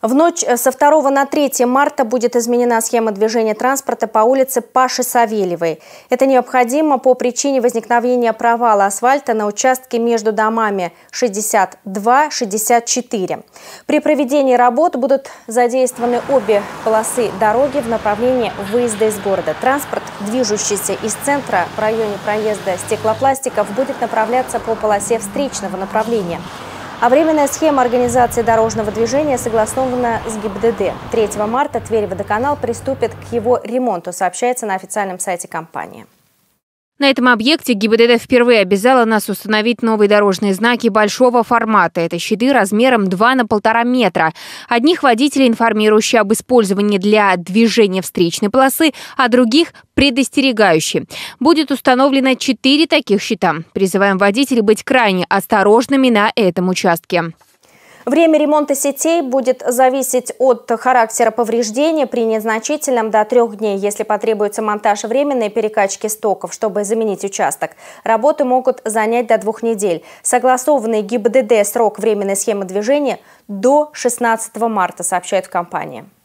В ночь со 2 на 3 марта будет изменена схема движения транспорта по улице Паши Савельевой. Это необходимо по причине возникновения провала асфальта на участке между домами 62-64. При проведении работ будут задействованы обе полосы дороги в направлении выезда из города. Транспорт, движущийся из центра в районе проезда стеклопластиков, будет направляться по полосе встречного направления. А временная схема организации дорожного движения согласована с ГИБДД. 3 марта Тверь-Водоканал приступит к его ремонту, сообщается на официальном сайте компании. На этом объекте ГИБДД впервые обязала нас установить новые дорожные знаки большого формата. Это щиты размером 2 на 1,5 метра. Одних водителей, информирующие об использовании для движения встречной полосы, а других – предостерегающие. Будет установлено 4 таких щита. Призываем водителей быть крайне осторожными на этом участке. Время ремонта сетей будет зависеть от характера повреждения. При незначительном до 3 дней, если потребуется монтаж временной перекачки стоков, чтобы заменить участок. Работы могут занять до 2 недель. Согласованный ГИБДД срок временной схемы движения до 16 марта, сообщают в компании.